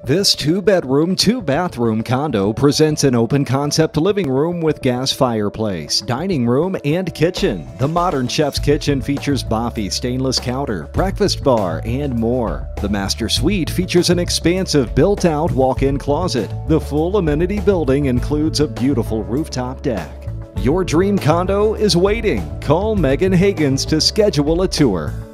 This two-bedroom, two-bathroom condo presents an open-concept living room with gas fireplace, dining room, and kitchen. The modern chef's kitchen features Boffi stainless counter, breakfast bar, and more. The master suite features an expansive built-out walk-in closet. The full amenity building includes a beautiful rooftop deck. Your dream condo is waiting. Call Megan Hagans to schedule a tour.